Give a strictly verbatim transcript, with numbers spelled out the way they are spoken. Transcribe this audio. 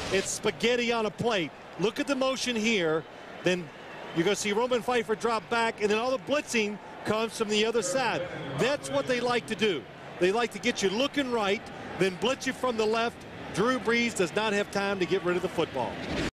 It's spaghetti on a plate. Look at the motion here. Then you're going to see Roman Pfeiffer drop back, and then all the blitzing comes from the other side. That's what they like to do. They like to get you looking right, then blitz you from the left. Drew Brees does not have time to get rid of the football.